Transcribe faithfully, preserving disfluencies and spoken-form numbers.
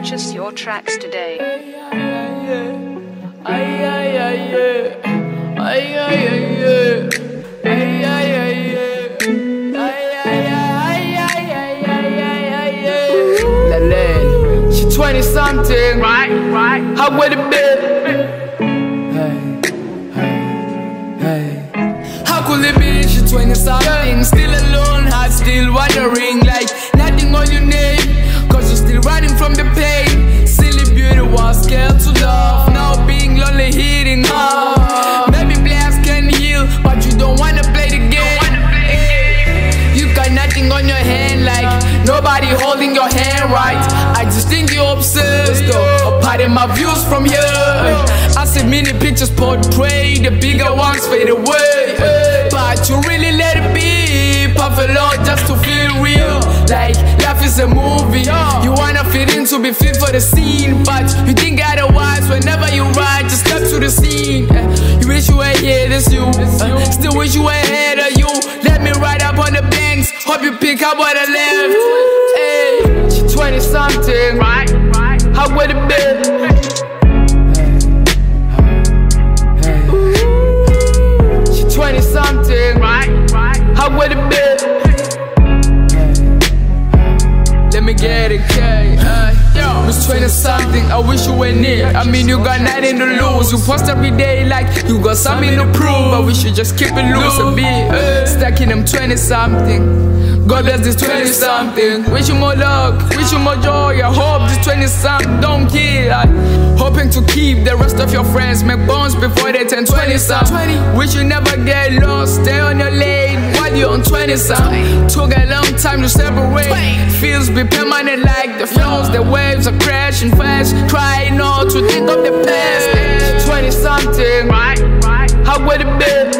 Purchase your tracks today. She twenty something, right, right. How would it be? Hey, hey, hey. How could it be? She twenty something, still alone, heart still wondering, like nothing on your name, cause you're still running from the pain. Silly beauty was scared to love, now being lonely hitting hard. Maybe blacks can heal, but you don't wanna play the game. You got nothing on your hand, like nobody holding your hand right. I just think you're obsessed, though. Apart my views from here, I see many pictures portray, the bigger ones fade away. But you really let it be, puff a lot just to feel real. Like life is a movie, you wanna fit in to be fit for the scene, but you think otherwise. Whenever you ride, just step to the scene. You wish you were here, this you. Uh, still wish you were ahead of you. Let me ride up on the banks, hope you pick up what I left. Hey, she twenty something, right, right. How would it be? Hey, hey. She twenty something, right, right. How would it be? Let me get it, K. Uh, yo, was twenty something, I wish you were near. I mean, you got nothing to lose. You post every day like you got something to prove. I wish you just keep it loose a bit. Uh, stacking them twenty something. God bless this twenty something. Wish you more luck, wish you more joy. I hope this twenty something don't kill. I hoping to keep the rest of your friends, make bonds before they turn twenty something. Wish you never get lost, stay on your lane while you're on twenty something. Took a long time to separate. Feels be permanent like the flows, the waves are crashing fast. Try not to think of the past. twenty something, right, right. How would it be?